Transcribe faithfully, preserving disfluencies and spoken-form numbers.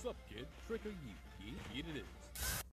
Sup, kid? Trick or yeet? Yeet? Yeet it is.